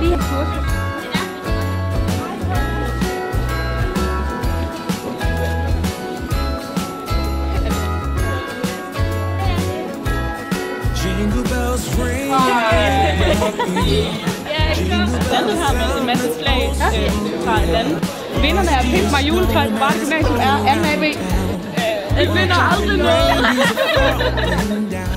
lige have kursus. Landet har med en masse flag fra landet. Vinderne af Pynt mig juletræer på Varde Gymnasium er Anna A.V. Vi vinder aldrig noget!